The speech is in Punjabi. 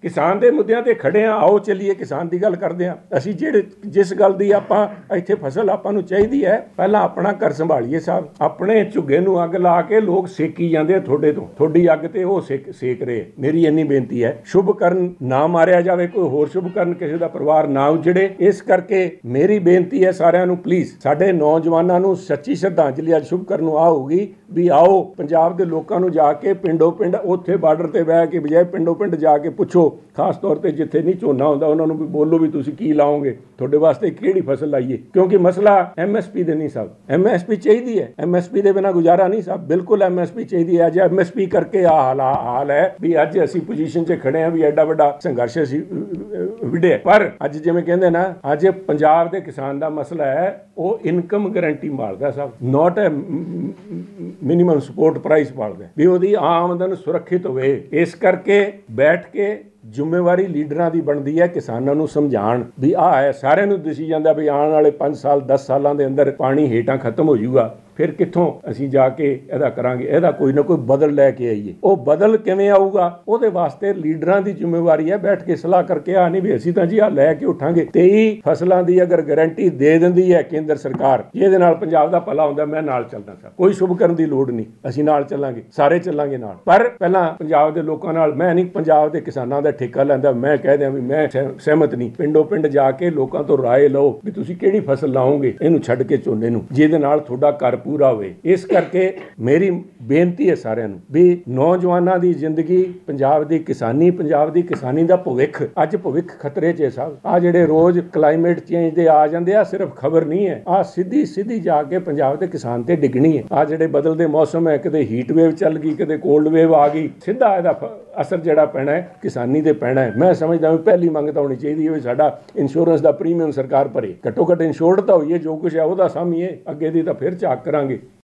किसान के मुद्दों ते खड़े हाँ, आओ चलिए किसान की गल करते हैं। असी जिस गल की आपां इत्थे फसल आपां नूं चाहिदी है, पहला अपना घर संभालीए साहब। अपने झुग्गे नूं अग ला के लोग सेकी जाते थोड़े तो, थोड़ी अग ते वो सेक रहे। मेरी इन्नी बेनती है, शुभ करन ना मारिया जाए, कोई होर शुभ करन किसी का परिवार ना उजड़े। इस करके मेरी बेनती है सारिਆਂ ਨੂੰ, प्लीज़ साडे नौजवानों ਨੂੰ सच्ची श्रद्धांजलि अज शुभ करन नूं आ होगी भी आओ पंजाब के लोगों ਨੂੰ जाके पिंडों पिंड उत्थे बार्डर ते बह के बजाय पिंडों पिंड जाके पुछो, खास तौर पर जिथे नहीं झोना होंदा उन्होंने भी बोलो भी तुसीं की लाओगे, तुहाडे वास्ते किहड़ी फसल लाइए। क्योंकि मसला MSP दे नहीं साहब, MSP चाहिए है, MSP दे बिना गुजारा नहीं साहब, बिल्कुल MSP चाहिए है। अज MSP करके हाल है भी अज असीं पोजीशन 'च खड़े हैं भी एडा वड्डा संघर्ष असीं विढ़े। पर अज जिवें कहंदे ना, अज पंजाब दे किसान दा मसला है वो इनकम गारंटी मारदा साहब, not a minimum support price मारदा भी ਉਹਦੀ ਆਮਦਨ ਸੁਰੱਖਿਅਤ ਹੋਵੇ। ਇਸ ਕਰਕੇ ਬੈਠ ਕੇ ਜ਼ਿੰਮੇਵਾਰੀ ਲੀਡਰਾਂ ਦੀ ਬਣਦੀ ਹੈ ਕਿਸਾਨਾਂ ਨੂੰ ਸਮਝਾਉਣ ਵੀ ਆਹ ਹੈ। ਸਾਰਿਆਂ ਨੂੰ ਦਿਸੀ ਜਾਂਦਾ ਵੀ ਆਉਣ ਵਾਲੇ 5 ਸਾਲ 10 ਸਾਲਾਂ ਦੇ ਅੰਦਰ ਪਾਣੀ ਹੇਠਾਂ ਖਤਮ ਹੋ ਜਾਊਗਾ, ਫਿਰ ਕਿੱਥੋਂ ਅਸੀਂ ਜਾ ਕੇ ਇਹਦਾ ਕਰਾਂਗੇ। ਇਹਦਾ ਕੋਈ ਨਾ ਕੋਈ ਬਦਲ ਲੈ ਕੇ ਆਈਏ। ਉਹ ਬਦਲ ਕਿਵੇਂ ਆਊਗਾ, ਉਹਦੇ ਵਾਸਤੇ ਲੀਡਰਾਂ ਦੀ ਜ਼ਿੰਮੇਵਾਰੀ ਹੈ ਬੈਠ ਕੇ ਸਲਾਹ ਕਰਕੇ। ਆ ਨਹੀਂ ਵੀ ਅਸੀਂ ਤਾਂ ਜੀ ਆ ਲੈ ਕੇ ਉਠਾਂਗੇ। 23 ਫਸਲਾਂ ਦੀ ਅਗਰ ਗਾਰੰਟੀ ਦੇ ਦਿੰਦੀ ਹੈ ਕੇਂਦਰ ਸਰਕਾਰ, ਜਿਹਦੇ ਨਾਲ ਪੰਜਾਬ ਦਾ ਭਲਾ ਹੁੰਦਾ, ਮੈਂ ਨਾਲ ਚੱਲਦਾ ਸਾਂ। ਕੋਈ ਸ਼ੁਭ ਕਰਨ ਦੀ ਲੋੜ ਨਹੀਂ, ਅਸੀਂ ਨਾਲ ਚੱਲਾਂਗੇ, ਸਾਰੇ ਚੱਲਾਂਗੇ ਨਾਲ। ਪਰ ਪਹਿਲਾਂ ਪੰਜਾਬ ਦੇ ਲੋਕਾਂ ਨਾਲ, ਮੈਂ ਨਹੀਂ ਪੰਜਾਬ ਦੇ ਕਿਸਾਨਾਂ ਦਾ ਠੇਕਾ ਲੈਂਦਾ। ਮੈਂ ਕਹਿ ਦਿਆਂ ਵੀ ਮੈਂ ਸਹਿਮਤ ਨਹੀਂ। ਪਿੰਡੋਂ ਪਿੰਡ ਜਾ ਕੇ ਲੋਕਾਂ ਤੋਂ ਰਾਏ ਲਓ ਵੀ ਤੁਸੀਂ ਕਿਹੜੀ ਫਸਲ ਲਾਓਗੇ ਇਹਨੂੰ ਛੱਡ ਕੇ ਝੋਨੇ ਨੂੰ, ਜਿਹਦੇ ਨਾਲ ਤੁਹਾਡਾ ਘਰ ਪੂਰਾ ਹੋਵੇ। ਇਸ ਕਰਕੇ ਮੇਰੀ ਬੇਨਤੀ ਹੈ ਸਾਰਿਆਂ ਨੂੰ ਵੀ ਨੌਜਵਾਨਾਂ ਦੀ ਜ਼ਿੰਦਗੀ, ਪੰਜਾਬ ਦੀ ਕਿਸਾਨੀ ਦਾ ਭਵਿੱਖ, ਅੱਜ ਭਵਿੱਖ ਖਤਰੇ 'ਚ ਹੈ ਸਾਹਿਬ। ਆ ਜਿਹੜੇ ਰੋਜ਼ ਕਲਾਈਮੇਟ ਚੇਂਜ ਦੇ ਆ ਜਾਂਦੇ ਆ, ਸਿਰਫ ਖਬਰ ਨਹੀਂ ਹੈ, ਆ ਸਿੱਧੀ ਜਾ ਕੇ ਪੰਜਾਬ ਦੇ ਕਿਸਾਨ ਤੇ ਡਿੱਗਣੀ ਹੈ। ਆ ਜਿਹੜੇ ਬਦਲਦੇ ਮੌਸਮ ਹੈ, ਕਦੇ ਹੀਟ ਵੇਵ ਚੱਲ ਗਈ, ਕਦੇ ਕੋਲਡ ਵੇਵ ਆ ਗਈ, ਸਿੱਧਾ ਇਹਦਾ ਅਸਰ ਜਿਹੜਾ ਪੈਣਾ ਹੈ ਕਿਸਾਨੀ ਤੇ ਪੈਣਾ ਹੈ। ਮੈਂ ਸਮਝਦਾ ਵੀ ਪਹਿਲੀ ਮੰਗ ਤਾਂ ਹੋਣੀ ਚਾਹੀਦੀ ਹੈ ਵੀ ਸਾਡਾ ਇੰਸ਼ੋਰੈਂਸ ਦਾ ਪ੍ਰੀਮੀਅਮ ਸਰਕਾਰ ਭਰੇ, ਘੱਟੋ ਘੱਟ ਇੰਸ਼ੋਰਡ ਤਾਂ ਹੋਈਏ, ਜੋ ਕੁਛ ਹੈ ਉਹਦਾ ਸਾਂਭੀਏ, ਅੱਗੇ ਦੀ ਤਾਂ ਫਿਰ ਝਾਕ ਕਰਾਂਗੇ।